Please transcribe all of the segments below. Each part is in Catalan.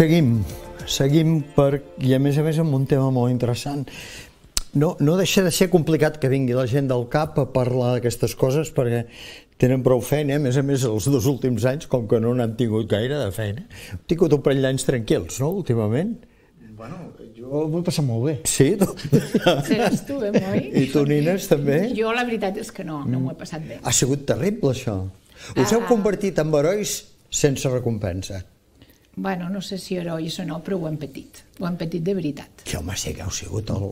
Seguim i a més amb un tema molt interessant. No deixa de ser complicat que vingui la gent del CAP a parlar d'aquestes coses perquè tenen prou feina, a més els 2 últims anys, com que no n'han tingut gaire de feina. Hem tingut un parell d'anys tranquils, no, últimament? Bueno, jo m'ho he passat molt bé. Sí? Seràs tu, moi? I tu, Nines, també? Jo la veritat és que no m'ho he passat bé. Ha sigut terrible, això. Us heu convertit en herois sense recompensa. Bueno, no sé si herois o no, però ho hem patit. Ho hem patit de veritat. Que home, sí que heu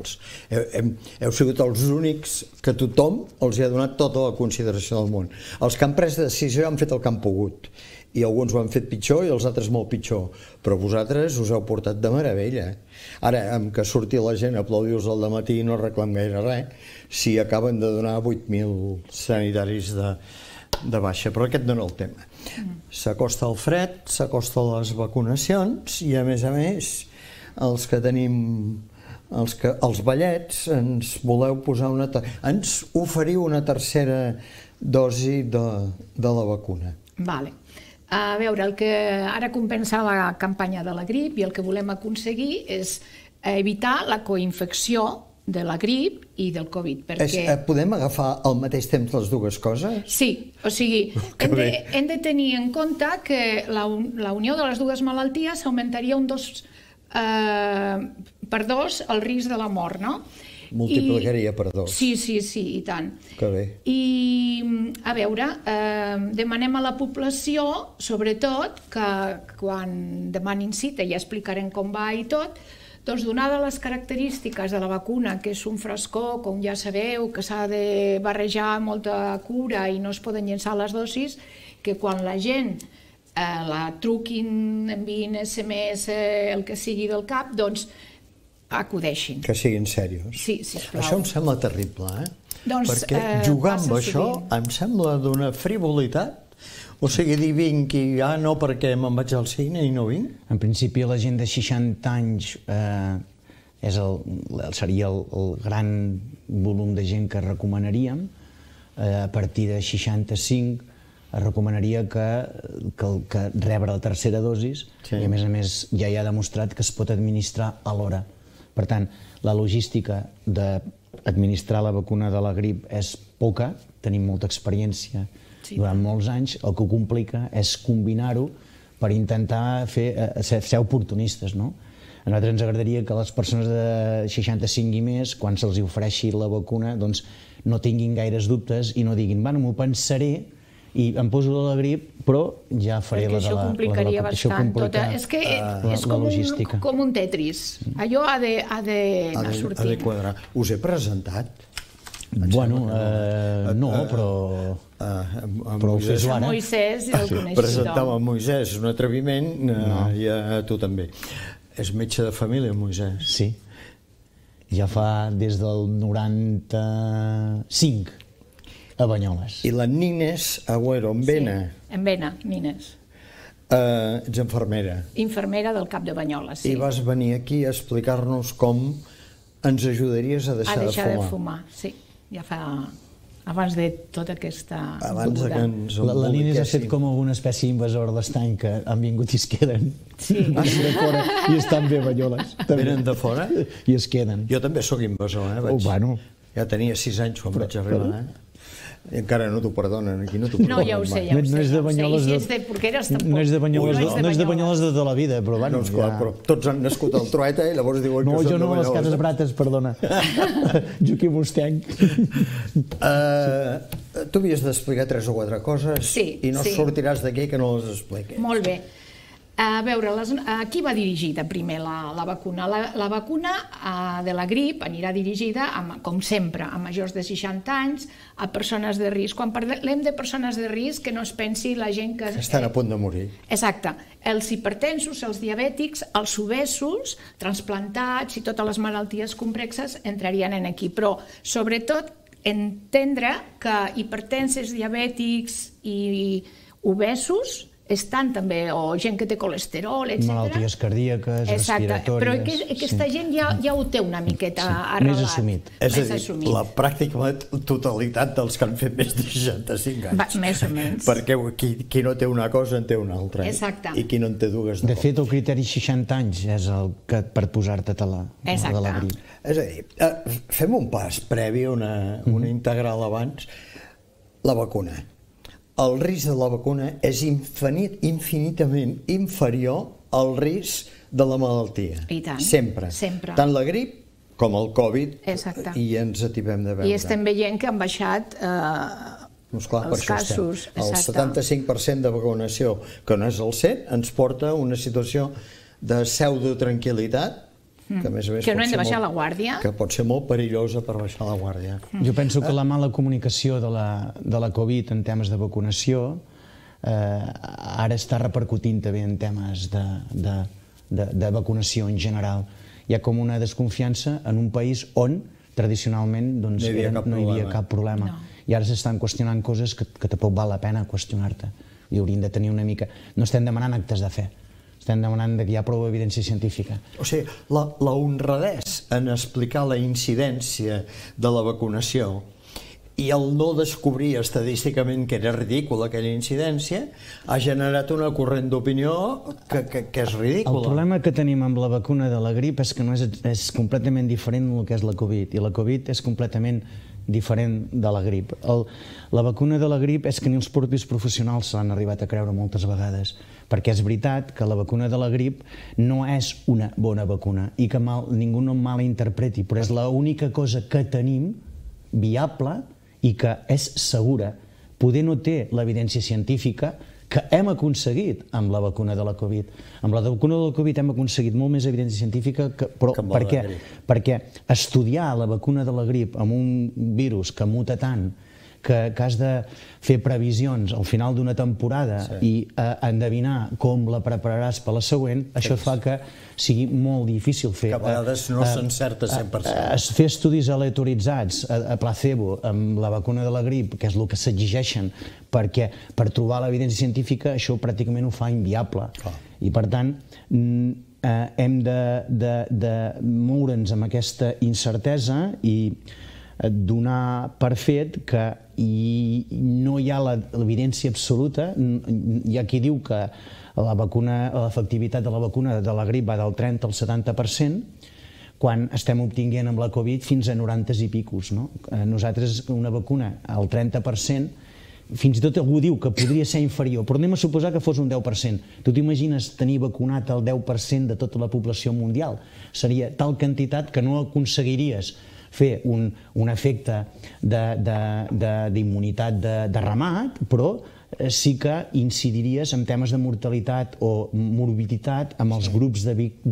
sigut els únics que tothom els ha donat tota la consideració del món. Els que han pres decisió han fet el que han pogut. I alguns ho han fet pitjor i els altres molt pitjor. Però vosaltres us heu portat de meravella. Ara, amb que surti la gent a aplaudir-vos al dematí no reclam gaire res, si acaben de donar 8.000 sanitaris de baixa, però aquest no és el tema. S'acosta el fred, s'acosta les vacunacions i a més els que tenim els ballets ens voleu posar ens oferiu una tercera dosi de la vacuna. Vale. A veure, el que ara compensa la campanya de la grip i el que volem aconseguir és evitar la coinfecció de la grip i del Covid, perquè... Podem agafar al mateix temps les dues coses? Sí, o sigui, hem de tenir en compte que la unió de les dues malalties augmentaria un 2 per 2 el risc de la mort, no? Multiplicaria per 2. Sí, i tant. Que bé. I, a veure, demanem a la població, sobretot, que quan demanin cita, ja explicarem com va i tot, doncs, donades les característiques de la vacuna, que és un frescor, com ja sabeu, que s'ha de barrejar molta cura i no es poden llençar les dosis, que quan la gent la truquin, enviïn SMS, el que sigui del CAP, doncs acudeixin. Que siguin serios. Sí, sisplau. Això em sembla terrible, perquè jugar amb això em sembla d'una frivolitat. O sigui, dir vinc i no perquè me'n vaig al cine i no vinc? En principi la gent de 60 anys seria el gran volum de gent que recomanaríem. A partir de 65 es recomanaria que rebre la tercera dosis i a més ja hi ha demostrat que es pot administrar alhora. Per tant, la logística d'administrar la vacuna de la grip és poca, tenim molta experiència durant molts anys, el que ho complica és combinar-ho per intentar ser oportunistes, no? A nosaltres ens agradaria que les persones de 65 i més, quan se'ls ofereixi la vacuna, doncs no tinguin gaires dubtes i no diguin, bueno, m'ho pensaré i em poso de la grip, però ja faré la de la... Perquè això complicaria bastant tota... És que és com un Tetris. Allò ha d'anar sortint. Ha de quadrar. Us he presentat? Bueno, no, però ho fes ara. Moisès ja el coneix tothom. Presentava el Moisès, és un atreviment, i a tu també. És metge de família, Moisès? Sí. Ja fa des del 95 a Banyoles. I la Nines Agüero, en Vena? En Vena, Nines. Ets infermera? Infermera del CAP de Banyoles, sí. I vas venir aquí a explicar-nos com ens ajudaries a deixar de fumar. A deixar de fumar, sí. Ja fa... abans de tota aquesta beguda. La Nines ha fet com una espècie invasor d'estany que han vingut i es queden. Sí. I estan bé a Banyoles. Venen de fora? I es queden. Jo també sóc invasor, Ja tenia 6 anys quan vaig arribar, I encara no t'ho perdonen, aquí no t'ho perdonen. No, ja ho sé, ja ho sé. No és de Banyoles de Banyoles de tota la vida, però bueno... No, esclar, però tots han nascut al Trueta i llavors diuen que són de Banyoles. No, jo no, les Cases Brates, perdona. Joaquim Ostenc. Tu havies d'explicar 3 o 4 coses i no sortiràs d'aquí que no les expliquis. Molt bé. A veure, a qui va dirigida primer la vacuna? La vacuna de la grip anirà dirigida, com sempre, a majors de 60 anys, a persones de risc. Quan parlem de persones de risc, que no es pensi la gent que... Estan a punt de morir. Exacte. Els hipertensos, els diabètics, els obesos, transplantats i totes les malalties complexes entrarien aquí. Però, sobretot, entendre que hipertensos, diabètics i obesos estan també, o gent que té colesterol, etc. Malalties cardíaques, respiratòries... Però aquesta gent ja ho té una miqueta arrelat. Més assumit. És a dir, la pràctica totalitat dels que han fet més de 65 anys. Més o menys. Perquè qui no té una cosa en té una altra. Exacte. I qui no en té dues no. De fet, el criteri 60 anys és el que per posar-te de la grip. És a dir, fem un pas previ, una integral abans, la vacuna. El risc de la vacuna és infinitament inferior al risc de la malaltia. I tant. Sempre. Tant la grip com el Covid. Exacte. I ens atipem de veure. I estem veient que han baixat els casos. El 75% de vacunació, que no és el 100, ens porta a una situació de pseudotranquil·litat, que a més a més que no hem de baixar la guàrdia. Que pot ser molt perillosa per baixar la guàrdia. Jo penso que la mala comunicació de la Covid en temes de vacunació ara està repercutint també en temes de vacunació en general. Hi ha com una desconfiança en un país on tradicionalment no hi havia cap problema. I ara s'estan qüestionant coses que tampoc val la pena qüestionar-te. I haurien de tenir una mica... No estem demanant actes de fe. Estem demanant que hi ha prou evidència científica. O sigui, la honradesa en explicar la incidència de la vacunació i el no descobrir estadísticament que era ridícula aquella incidència ha generat una corrent d'opinió que és ridícula. El problema que tenim amb la vacuna de la grip és que és completament diferent del que és la Covid, i la Covid és completament diferent de la grip. La vacuna de la grip és que ni els propis professionals s'han arribat a creure moltes vegades, perquè és veritat que la vacuna de la grip no és una bona vacuna i que ningú no malinterpreti, però és l'única cosa que tenim viable i que és segura. Poder no té l'evidència científica que hem aconseguit amb la vacuna de la Covid. Amb la vacuna de la Covid hem aconseguit molt més evidència científica, però per què? Perquè estudiar la vacuna de la grip amb un virus que muta tant, que has de fer previsions al final d'una temporada i endevinar com la prepararàs per la següent, això fa que sigui molt difícil fer... Que a vegades no s'encerta 100%. Fer estudis aleatoritzats a placebo amb la vacuna de la grip, que és el que s'exigeixen, perquè per trobar l'evidència científica això pràcticament ho fa inviable. I per tant, hem de moure'ns amb aquesta incertesa i donar per fet que no hi ha l'evidència absoluta. Hi ha qui diu que l'efectivitat de la vacuna de la grip va del 30 al 70%, quan estem obtinguent amb la Covid fins a 90 i picos. Nosaltres una vacuna al 30%, fins i tot algú diu que podria ser inferior, però anem a suposar que fos un 10%. Tu t'imagines tenir vacunat el 10% de tota la població mundial? Seria tal quantitat que no aconseguiries fer un efecte d'immunitat de ramat, però sí que incidiries en temes de mortalitat o morbiditat amb els grups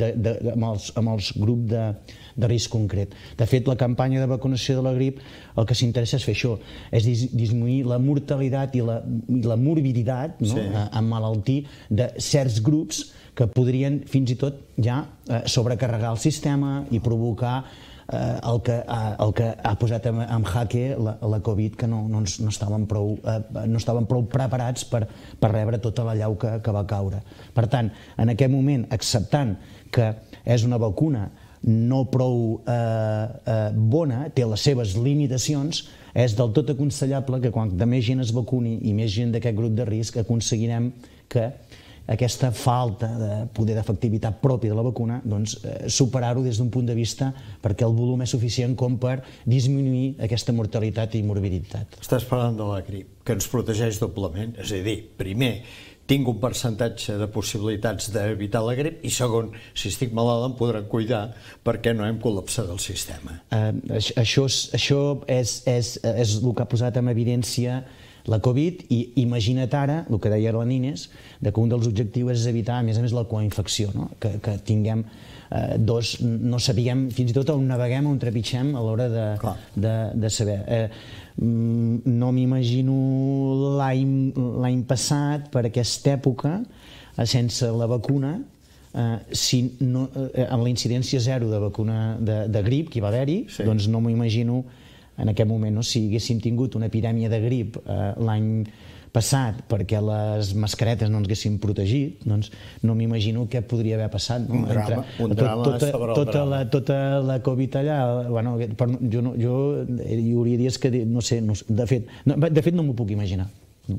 de risc concret. De fet, la campanya de vacunació de la grip el que s'interessa és fer això, és disminuir la mortalitat i la morbiditat, emmalaltir de certs grups que podrien fins i tot ja sobrecarregar el sistema i provocar el que ha posat en jaque la Covid, que no estaven prou preparats per rebre tota la llau que va caure. Per tant, en aquest moment, acceptant que és una vacuna no prou bona, té les seves limitacions, és del tot aconsellable que quan més gent es vacuni i més gent d'aquest grup de risc aconseguirem que aquesta falta de poder d'efectivitat pròpia de la vacuna, doncs superar-ho des d'un punt de vista perquè el volum és suficient com per disminuir aquesta mortalitat i morbiditat. Estàs parlant de la grip, que ens protegeix doblement, és a dir, primer, tinc un percentatge de possibilitats d'evitar la grip i segon, si estic malalt em podran cuidar perquè no hem col·lapsat el sistema. Això és el que ha posat en evidència la Covid, i imagina't ara, el que deia la Nines, que un dels objectius és evitar, a més, la coinfecció, que tinguem no sapiguem fins i tot on naveguem, on trepitgem a l'hora de saber. No m'imagino l'any passat, per aquesta època, sense la vacuna, amb la incidència zero de vacuna de grip que hi va haver-hi, doncs no m'ho imagino en aquest moment, si haguéssim tingut una epidèmia de grip l'any passat perquè les mascaretes no ens haguessin protegit, doncs no m'imagino què podria haver passat. Un drama sobre el drama. Tota la Covid allà, bueno, jo hi hauria dies que, no sé, de fet no m'ho puc imaginar.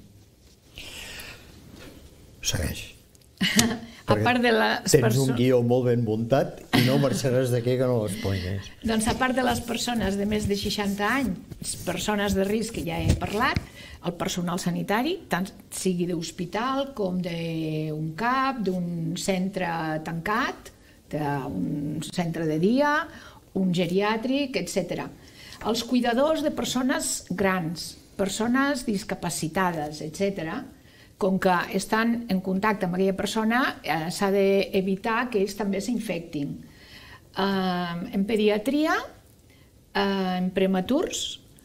Segueix. A part de les tens un guió molt ben muntat i no marxaràs d'aquí que no l'espoilers. Doncs a part de les persones de més de 60 anys, persones de risc que ja he parlat, el personal sanitari, tant sigui d'hospital com d'un CAP, d'un centre tancat, d'un centre de dia, un geriàtric, etc. Els cuidadors de persones grans, persones discapacitades, etc., com que estan en contacte amb aquella persona, s'ha d'evitar que ells també s'infectin. En pediatria, en prematurs,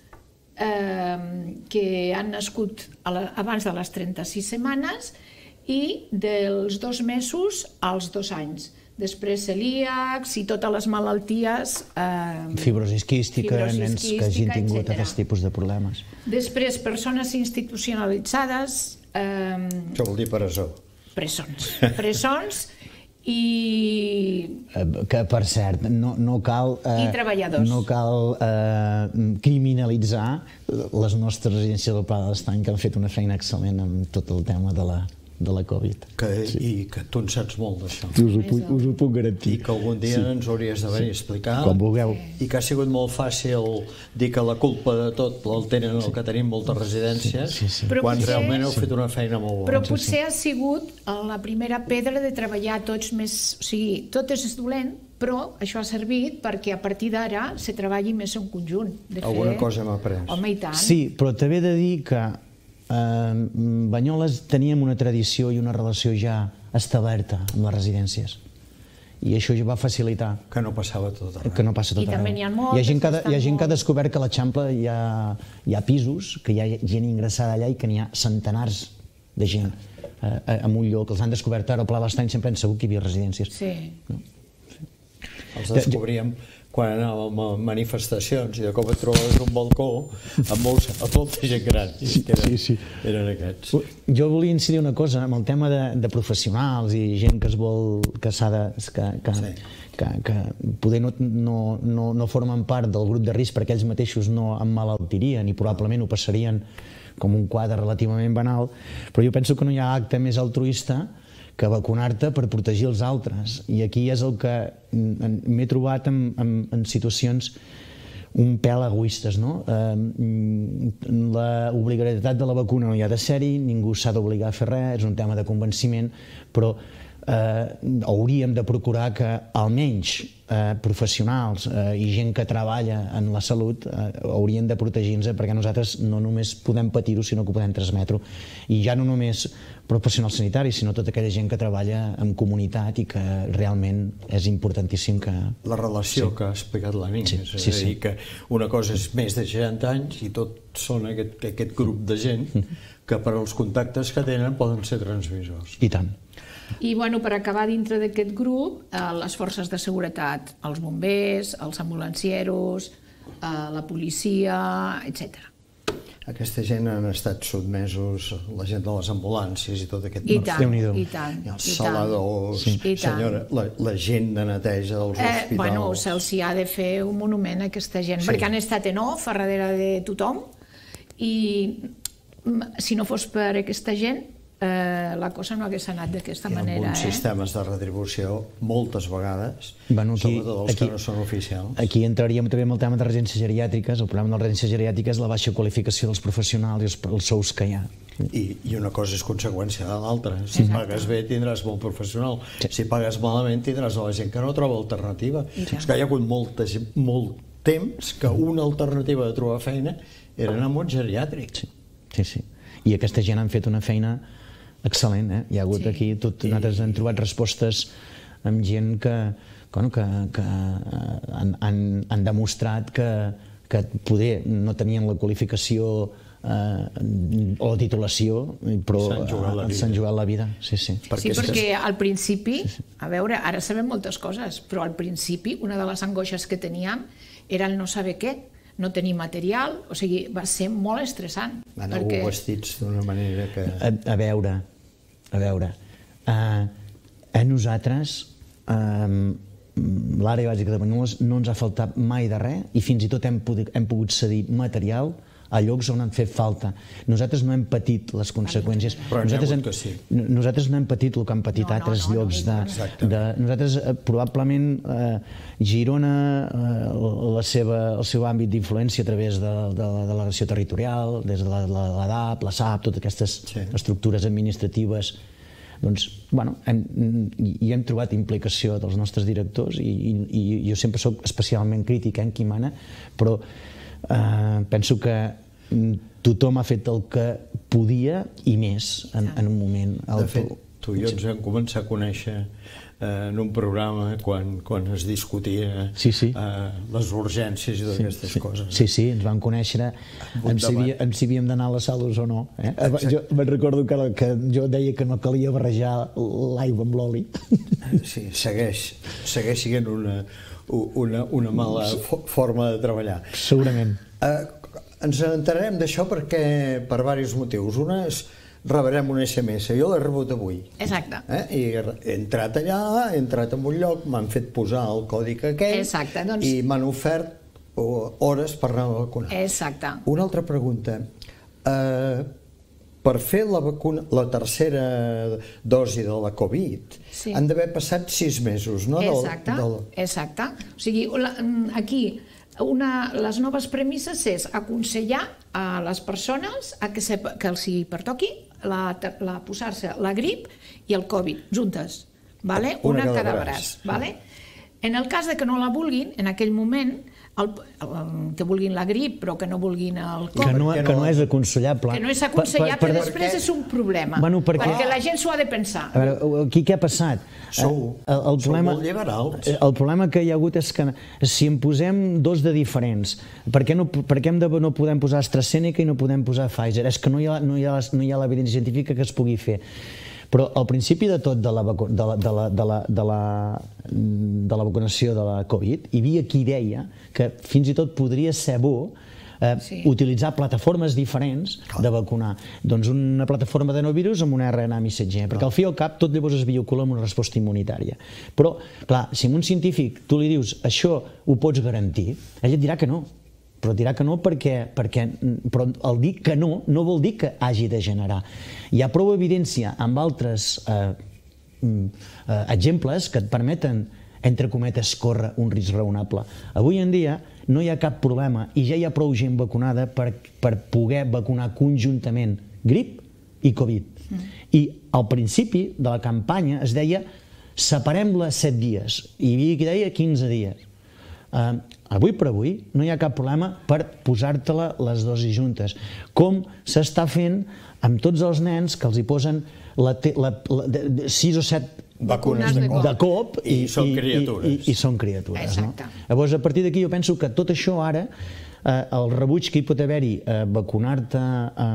que han nascut abans de les 36 setmanes i dels 2 mesos als 2 anys. Després celíacs i totes les malalties... Fibrosis quística, nens que hagin tingut aquest tipus de problemes. Després, persones institucionalitzades... Això vol dir presó. Presons i... Que, per cert, no cal... I treballadors. No cal criminalitzar les nostres residències del Pla de l'Estany, que han fet una feina excel·lent amb tot el tema de la Covid. I que tu en saps molt d'això. Us ho puc garantir. I que algun dia ens hauries de venir a explicar. Quan vulgueu. I que ha sigut molt fàcil dir que la culpa de tot el tenen el que tenim moltes residències, quan realment heu fet una feina molt bona. Però potser ha sigut la primera pedra de treballar tots més... O sigui, tot és dolent, però això ha servit perquè a partir d'ara se treballi més en conjunt. Alguna cosa hem après. Home, i tant. Sí, però també he de dir que Banyoles teníem una tradició i una relació ja establerta amb les residències. I això ja va facilitar... Que no passava tot arreu. Que no passa tot arreu. I també n'hi ha moltes. Hi ha gent que ha descobert que a l'Eixample hi ha pisos, que hi ha gent ingressada allà i que n'hi ha centenars de gent en un lloc. Els han descobert ara al Pla de l'Estany, sempre han sabut que hi havia residències. Sí. Els descobríem quan anàvem a manifestacions i de cop et trobaves un balcó amb molta gent gran. Eren aquests. Jo volia incidir una cosa amb el tema de professionals i gent que es vol... que poder no formen part del grup de risc perquè ells mateixos no emmalaltirien i probablement ho passarien com un quadre relativament banal, però jo penso que no hi ha acte més altruista que vacunar-te per protegir els altres. I aquí és el que m'he trobat en situacions un pèl egoistes, no? L'obligatorietat de la vacuna no hi ha de ser-hi, ningú s'ha d'obligar a fer res, és un tema de convenciment, però hauríem de procurar que almenys professionals i gent que treballa en la salut haurien de protegir-nos perquè nosaltres no només podem patir-ho sinó que ho podem transmetre-ho. I ja no només professionals sanitaris sinó tota aquella gent que treballa en comunitat i que realment és importantíssim que... La relació que ha explicat la Nina, és a dir que una cosa és més de 60 anys i tot són aquest grup de gent que per als contactes que tenen poden ser transmissors. I tant. I bueno, per acabar dintre d'aquest grup, les forces de seguretat, els bombers, els ambulancieros, la policia, etc. Aquesta gent han estat sotmesos, la gent de les ambulàncies i tot aquest... I tant, i tant. I els saladors, senyora, la gent de neteja dels hospitals... Bueno, se'ls ha de fer un monument a aquesta gent, perquè han estat en off a darrere de tothom i si no fos per aquesta gent la cosa no hagués anat d'aquesta manera. Hi ha alguns sistemes de retribució moltes vegades, sobretot els que no són oficials. Aquí entraríem també amb el tema de residències geriàtriques. El problema de les residències geriàtriques és la baixa qualificació dels professionals i els sous que hi ha. I una cosa és conseqüència de l'altra. Si pagues bé tindràs molt professional, si pagues malament tindràs la gent que no troba alternativa. És que hi ha hagut molt temps que una alternativa de trobar feina era anar a un geriàtric. Sí. I aquesta gent han fet una feina excel·lent, hi ha hagut aquí, nosaltres hem trobat respostes amb gent que han demostrat que poder no tenien la qualificació o la titulació, però s'han jugat la vida. Sí, perquè al principi, a veure, ara sabem moltes coses, però al principi una de les angoixes que teníem era el no saber què. no tenir material, o sigui, va ser molt estressant. Aneu vestits d'una manera que... A veure, a nosaltres l'àrea bàsica de Banyoles no ens ha faltat mai de res i fins i tot hem pogut cedir material a llocs on han fet falta. Nosaltres no hem patit les conseqüències. Nosaltres no hem patit el que han patit altres llocs. Nosaltres, probablement, Girona, el seu àmbit d'influència a través de la delegació territorial, des de la DAP, la SAP, totes aquestes estructures administratives, doncs, bueno, hi hem trobat implicació dels nostres directors i jo sempre soc especialment crític en qui mana, però penso que tothom ha fet el que podia i més en un moment. De fet, tu i jo ens vam començar a conèixer en un programa quan es discutia les urgències i totes aquestes coses. Sí, ens vam conèixer en si havíem d'anar a les sales o no. Jo me'n recordo que jo deia que no calia barrejar l'aigua amb l'oli. Sí, segueix sent una mala forma de treballar. Segurament. Ens enterarem d'això perquè per diversos motius. Una és rebrem un SMS, jo l'he rebut avui. Exacte. I he entrat allà, he entrat en un lloc, m'han fet posar el codi aquell i m'han ofert hores per anar a vacunar. Exacte. Una altra pregunta. Per fer la tercera dosi de la Covid han d'haver passat 6 mesos, no? Exacte. O sigui, aquí les noves premisses és aconsellar a les persones que els hi pertoqui posar-se la grip i el Covid juntes, una a cada braç. En el cas que no la vulguin, en aquell moment, que vulguin la grip però que no vulguin el Covid, que no és aconsellable, que no és aconsellable, després és un problema, perquè la gent s'ho ha de pensar. A veure, aquí què ha passat? Sou molt liberals. El problema que hi ha hagut és que si en posem dos de diferents, per què no podem posar AstraZeneca i no podem posar Pfizer? És que no hi ha l'evidència científica que es pugui fer. Però al principi de tot de la vacunació de la Covid hi havia qui deia que fins i tot podria ser bo utilitzar plataformes diferents de vacunar. Doncs una plataforma d'adenovirus amb un RNA missatger, perquè al fi i al cap tot llavors es vehicula amb una resposta immunitària. Però, clar, si a un científic tu li dius això ho pots garantir, ell et dirà que no. Però dirà que no però el dir que no vol dir que hagi de generar. Hi ha prou evidència amb altres exemples que et permeten, entre cometes, córrer un risc raonable. Avui en dia no hi ha cap problema i ja hi ha prou gent vacunada per poder vacunar conjuntament grip i Covid. I al principi de la campanya es deia separem-la 7 dies i hi havia qui deia 15 dies. Avui per avui no hi ha cap problema per posar-te-la les dosis juntes, com s'està fent amb tots els nens que els hi posen 6 o 7 vacunes de cop i són criatures. Llavors, a partir d'aquí jo penso que tot això ara, el rebuig que hi pot haver-hi a vacunar-te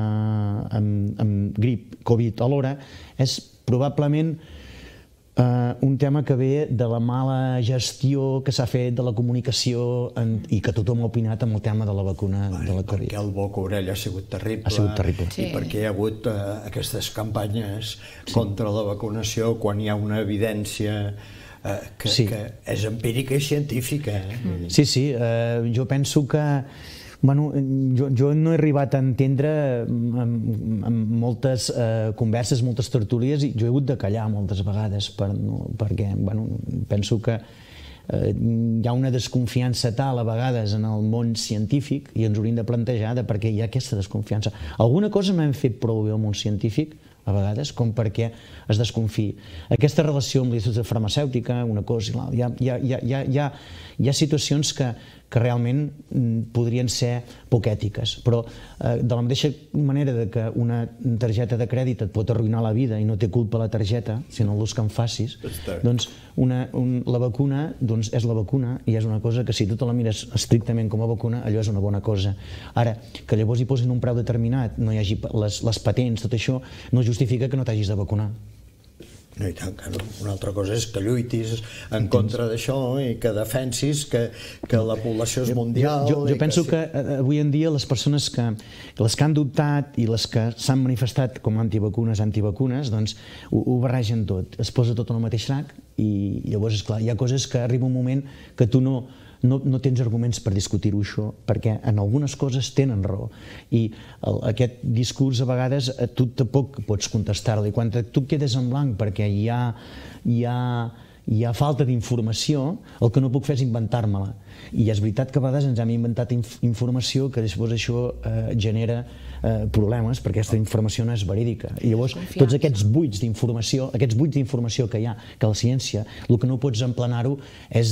amb grip, Covid alhora, és probablement un tema que ve de la mala gestió que s'ha fet de la comunicació i que tothom ha opinat amb el tema de la vacuna de la Covid. Perquè el boca-orella ha sigut terrible. I perquè hi ha hagut aquestes campanyes contra la vacunació quan hi ha una evidència que és empírica i científica. Sí, jo penso que jo no he arribat a entendre en moltes converses, moltes tertúlies, i jo he hagut de callar moltes vegades perquè penso que hi ha una desconfiança tal a vegades en el món científic i ens hauríem de plantejar de per què hi ha aquesta desconfiança. Alguna cosa no hem fet prou bé al món científic a vegades, com perquè es desconfiï. Aquesta relació amb la indústria farmacèutica, una cosa i l'altra, hi ha situacions que realment podrien ser poc ètiques, però de la mateixa manera que una targeta de crèdit et pot arruïnar la vida i no té culpa la targeta, sinó l'ús que en facis, doncs la vacuna és la vacuna i és una cosa que si tu te la mires estrictament com a vacuna, allò és una bona cosa. Ara, que llavors hi posin un preu determinat, no hi hagi les patents, tot això, no justifica que no t'hagis de vacunar. No, i tant, una altra cosa és que lluitis en contra d'això i que defensis que la població és mundial. Jo penso que avui en dia les persones que les que han dubtat i les que s'han manifestat com antivacunes, doncs ho barregen tot, es posa tot en el mateix sac i llavors, esclar, hi ha coses que arriba un moment que tu no tens arguments per discutir-ho això, perquè en algunes coses tenen raó. I aquest discurs a vegades tu tampoc pots contestar-lo, i quan tu quedes en blanc perquè hi ha falta d'informació, el que no puc fer és inventar-me-la. I és veritat que a vegades ens hem inventat informació que després això genera problemes, perquè aquesta informació no és verídica. I llavors tots aquests buits d'informació que hi ha, que la ciència, el que no pots emplenar-ho és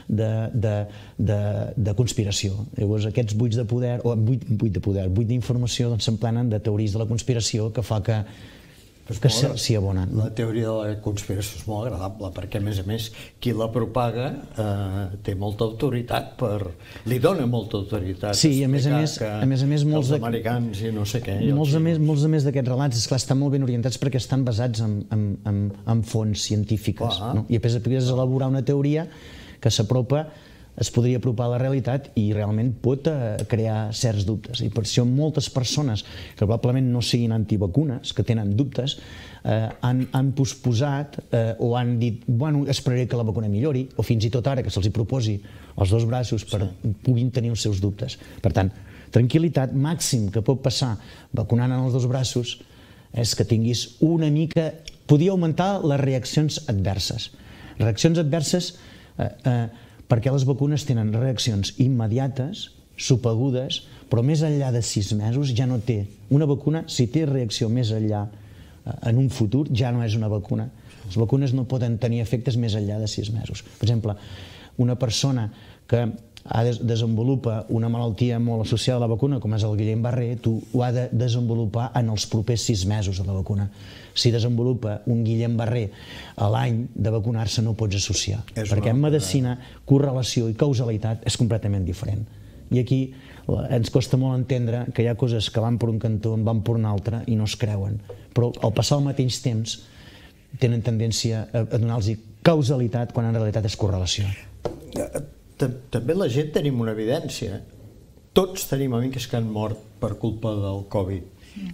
de conspiració. Llavors aquests buits de poder, o buit d'informació, s'emplenen de teories de la conspiració que fa que s'hi abonen. La teoria de la conspiració és molt agradable, perquè a més qui la propaga té molta autoritat, li dona molta autoritat. Sí, i a més els americans i no sé què. Molts d'aquests relats, esclar, estan molt ben orientats perquè estan basats en fonts científiques. I a més a elaborar una teoria que es podria apropar a la realitat i realment pot crear certs dubtes. I per això moltes persones que probablement no siguin antivacunes, que tenen dubtes, han posposat o han dit, bueno, esperaré que la vacuna millori, o fins i tot ara que se'ls proposi els dos braços per puguin tenir els seus dubtes. Per tant, tranquil·litat, màxim que pot passar vacunant en els dos braços és que tinguis una mica... Podia augmentar les reaccions adverses. Reaccions adverses perquè les vacunes tenen reaccions immediates, subagudes, però més enllà de 6 mesos ja no té. Una vacuna, si té reacció més enllà en un futur, ja no és una vacuna. Les vacunes no poden tenir efectes més enllà de 6 mesos. Per exemple, una persona que desenvolupa una malaltia molt associada a la vacuna, com és el Guillain-Barré, tu ho ha de desenvolupar en els propers 6 mesos de la vacuna. Si desenvolupa un Guillain-Barré a l'any de vacunar-se no ho pots associar, perquè en medicina correlació i causalitat és completament diferent. I aquí ens costa molt entendre que hi ha coses que van per un cantó, van per un altre i no es creuen, però al passar el mateix temps tenen tendència a donar-los causalitat quan en realitat és correlació. També la gent tenim una evidència. Tots tenim amics que han mort per culpa del Covid.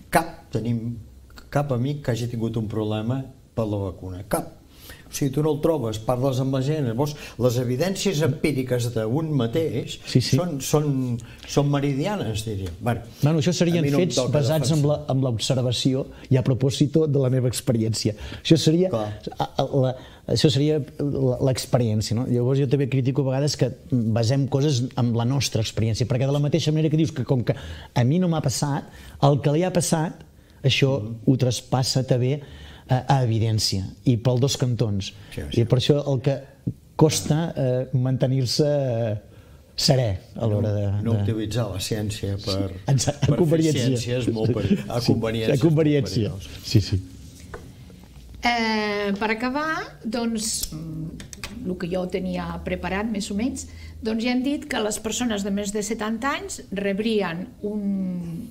Cap amic que hagi tingut un problema per la vacuna. Cap. O sigui, tu no el trobes, parles amb la gent, llavors les evidències empíriques d'un mateix són meridianes, diríem. Bueno, això serien fets basats en l'observació i a propòsit de la meva experiència. Això seria l'experiència. Llavors jo també critico a vegades que basem coses en la nostra experiència, perquè de la mateixa manera que dius que com que a mi no m'ha passat, el que li ha passat, això ho traspassa també a evidència, i pel dos cantons. I per això el que costa mantenir-se serè a l'hora de... No utilitzar la ciència per eficiències, a conveniències. Sí, sí. Per acabar, doncs, el que jo tenia preparat més o menys, doncs ja han dit que les persones de més de 70 anys rebrien un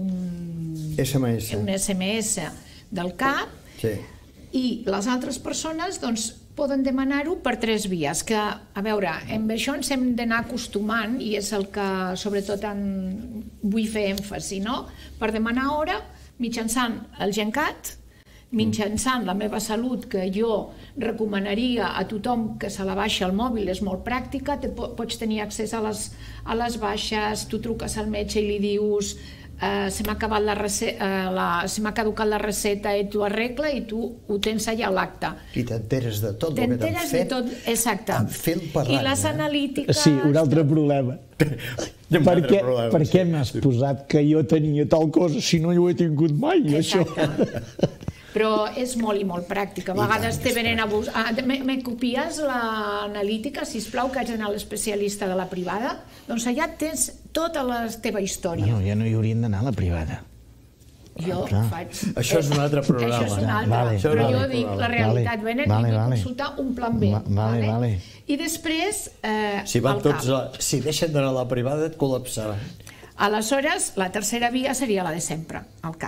SMS del CAP i les altres persones poden demanar-ho per 3 vies, que, a veure, amb això ens hem d'anar acostumant i és el que sobretot vull fer èmfasi, no? Per demanar hora mitjançant el GenCat, mitjançant la meva salut, que jo recomanaria a tothom que se la baixa al mòbil, és molt pràctica, pots tenir accés a les baixes, tu truques al metge i li dius se m'ha caducat la receta i t'ho arregla i tu ho tens allà a l'acte. I t'enteres de tot el que t'han fet en fil per ràdio. I les analítiques... Sí, un altre problema. Per què m'has posat que jo tenia tal cosa si no ho he tingut mai, això? Però és molt i molt pràctic. A vegades te venen a buscar... Me copies l'analítica, sisplau, que haig d'anar a l'especialista de la privada? Doncs allà tens tota la teva història. No, ja no hi haurien d'anar a la privada. Jo faig... Això és un altre programa. Això és un altre. Però jo dic la realitat. Venen i vull consultar un plan B. I després... Si deixen d'anar a la privada et col·lapsaran. Aleshores, la tercera via seria la de sempre, el CAP.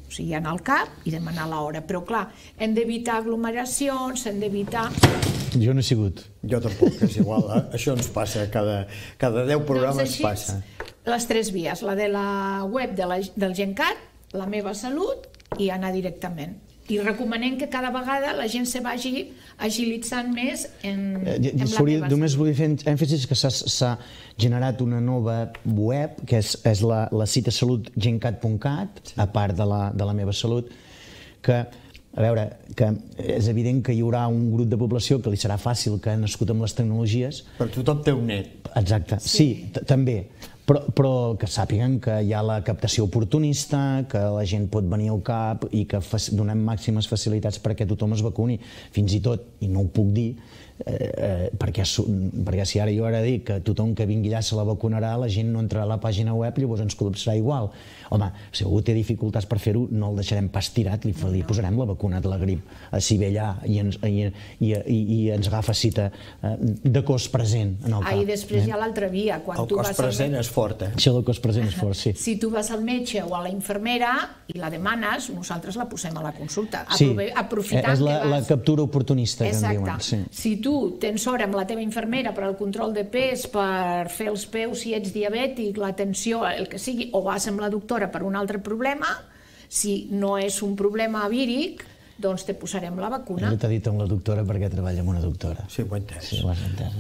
o sigui, anar al CAP i demanar l'hora. Però, clar, hem d'evitar aglomeracions, hem d'evitar... Jo no he sigut. Jo tampoc, és igual. Això ens passa, cada 10 programes passa. Les 3 vies, la de la web del GenCat, la meva salut i anar directament. I recomanem que cada vegada la gent se vagi agilitzant més en la meva salut. Només vull fer èmfasis que s'ha generat una nova web, que és la citasalutgencat.cat, a part de la meva salut, que a veure, que és evident que hi haurà un grup de població que li serà fàcil, que ha nascut amb les tecnologies. Però tothom té un net. Exacte, sí, també. Però que sàpiguen que hi ha la captació oportunista, que la gent pot venir al CAP i que donem màximes facilitats perquè tothom es vacuni. Fins i tot, i no ho puc dir, perquè si ara jo dic que tothom que vingui allà se la vacunarà, la gent no entrarà a la pàgina web, llavors ens col·lapsarà igual. Home, si algú té dificultats per fer-ho, no el deixarem pas tirat, li posarem la vacuna de la grip, si ve allà i ens agafa cita de cos present en el CAP. I després hi ha l'altra via. El cos present és fort, eh? Això del cos present és fort, sí. Si tu vas al metge o a la infermera i la demanes, nosaltres la posem a la consulta. Sí, és la captura oportunista, que en diuen. Exacte. Si tu tens hora amb la teva infermera per al control de pes, per fer els peus si ets diabètic, l'atenció, el que sigui, o vas amb la doctora per un altre problema, si no és un problema víric, doncs te posarem la vacuna. Jo t'he dit amb la doctora perquè treballa amb una doctora. Sí, ho he entès. Sí, ho has entès.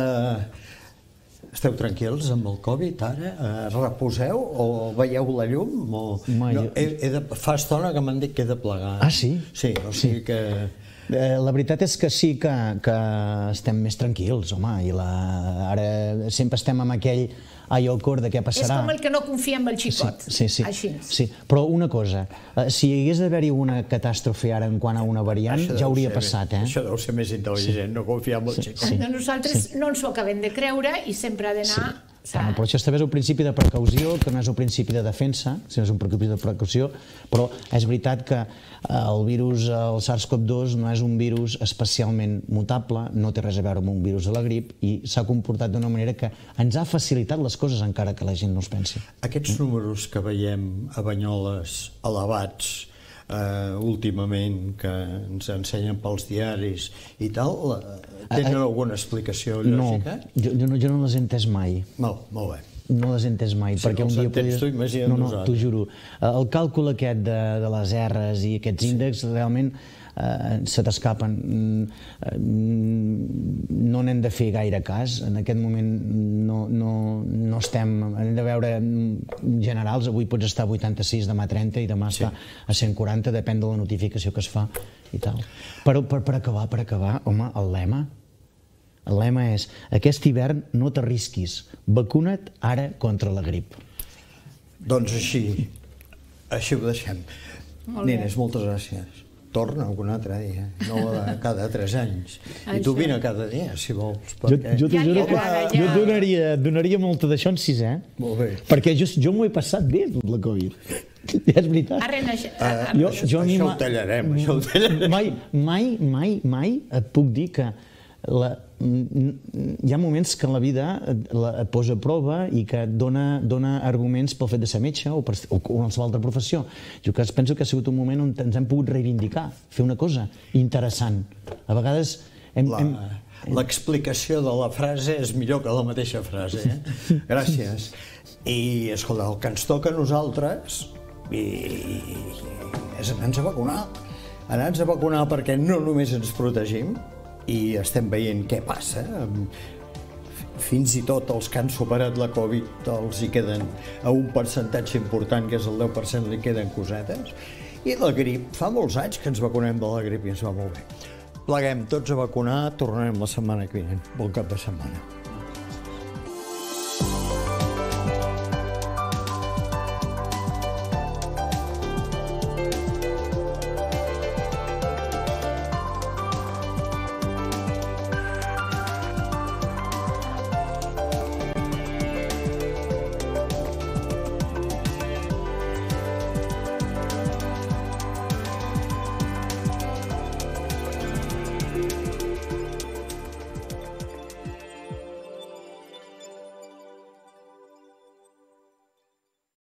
Esteu tranquils amb el Covid ara? Reposeu o veieu la llum? Fa estona que m'han dit que he de plegar. Ah, sí? Sí, o sigui que... La veritat és que sí que estem més tranquils, home, i ara sempre estem amb aquell ai al cor de què passarà. És com el que no confia en el xicot. Sí, però una cosa, si hi hagués d'haver-hi una catàstrofe ara en quant a una variant, ja hauria passat, eh? Això deu ser més intel·ligent, no confiar en el xicot. Nosaltres no ens ho acabem de creure i sempre ha d'anar... Però això també és el principi de precaució, que no és el principi de defensa, sinó és un principi de precaució, però és veritat que el virus, el SARS-CoV-2, no és un virus especialment mutable, no té res a veure amb un virus de la grip i s'ha comportat d'una manera que ens ha facilitat les coses encara que la gent no es pensi. Aquests números que veiem a Banyoles elevats últimament, que ens ensenyen pels diaris i tal, tenen alguna explicació lògica? No, jo no les he entès mai. Molt bé. No les he entès mai. Si no els entens tu, imagina't nosaltres. No, t'ho juro. El càlcul aquest de les R's i aquests índexs realment se t'escapen. No n'hem de fer gaire cas. En aquest moment no estem... Hem de veure generals. Avui pots estar a 86, demà 30 i demà estar a 140, depèn de la notificació que es fa i tal. Però per acabar, home, el lema és: aquest hivern no t'arrisquis, vacuna't ara contra la grip. Doncs així ho deixem. Nenes, moltes gràcies. Torna algun altre dia, no cada 3 anys. I tu vine cada dia, si vols. Jo t'ho juro que jo donaria molta d'això en 6è. Molt bé. Perquè jo m'ho he passat bé, la Covid. És veritat. Això ho tallarem. Mai et puc dir que hi ha moments que la vida et posa a prova i que et dona arguments pel fet de ser metge o qualsevol altra professió. Jo penso que ha sigut un moment on ens hem pogut reivindicar, fer una cosa interessant. A vegades l'explicació de la frase és millor que la mateixa frase. Gràcies. I, escolta, el que ens toca a nosaltres és anar-nos a vacunar. Anar-nos a vacunar perquè no només ens protegim, i estem veient què passa. Fins i tot els que han superat la Covid els hi queden, a un percentatge important, que és el 10%, li queden cosetes. I la grip, fa molts anys que ens vacunem de la grip i ens va molt bé. Pleguem tots a vacunar, tornarem la setmana que ve. Bon cap de setmana.